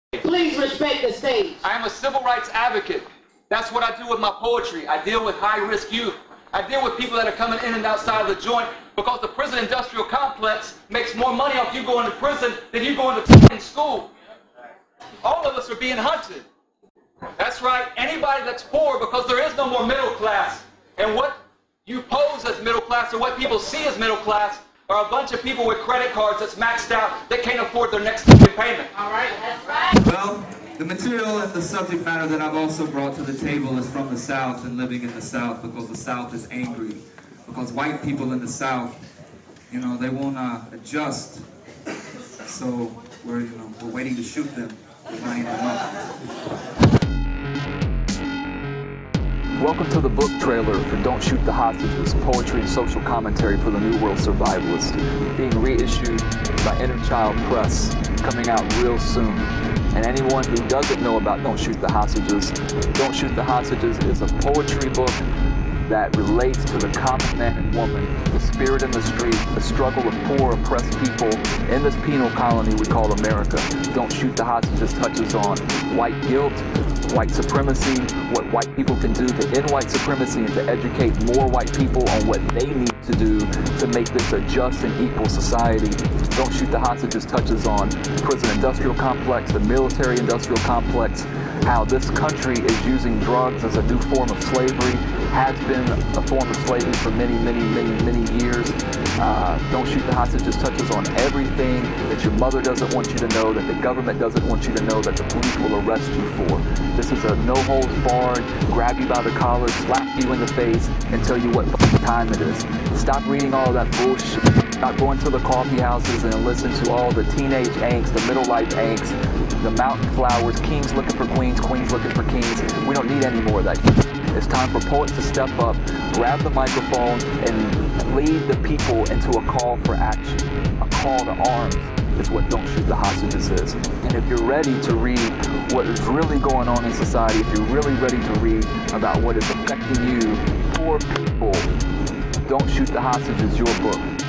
Please respect the stage. I am a civil rights advocate. That's what I do with my poetry. I deal with high-risk youth. I deal with people that are coming in and outside of the joint because the prison industrial complex makes more money off you going to prison than you going to school. All of us are being hunted. That's right, anybody that's poor, because there is no more middle class. And what you pose as middle class, or what people see as middle class, are a bunch of people with credit cards that's maxed out that can't afford their next payment. All right, that's right. Well, the material and the subject matter that I've also brought to the table is from the South and living in the South, because the South is angry. Because white people in the South, you know, they won't adjust. So we're waiting to shoot them. We're lining them up. Welcome to the book trailer for Don't Shoot the Hostages, poetry and social commentary for the New World Survivalist, being reissued by Inner Child Press, coming out real soon. And anyone who doesn't know about Don't Shoot the Hostages, Don't Shoot the Hostages is a poetry book that relates to the common man and woman, the spirit in the street, the struggle of poor, oppressed people in this penal colony we call America. Don't Shoot the Hostages touches on white guilt, white supremacy, what white people can do to end white supremacy and to educate more white people on what they need to do to make this a just and equal society. Don't Shoot the Hostages touches on prison industrial complex, the military industrial complex, how this country is using drugs as a new form of slavery, has been a form of slavery for many years. Don't Shoot the Hostages touches on everything that your mother doesn't want you to know, that the government doesn't want you to know, that the police will arrest you for. This is a no-holds-barred, grab you by the collar, slap you in the face, and tell you what time it is. Stop reading all that bullshit. Stop going to the coffee houses and listen to all the teenage angst, the middle life angst, the mountain flowers, kings looking for queens, queens looking for kings. We don't need any more of that. It's time for poets to step up, grab the microphone, and lead the people into a call for action. A call to arms is what Don't Shoot the Hostages is. And if you're ready to read what is really going on in society, if you're really ready to read about what is affecting you, poor people, Don't Shoot the Hostages is your book.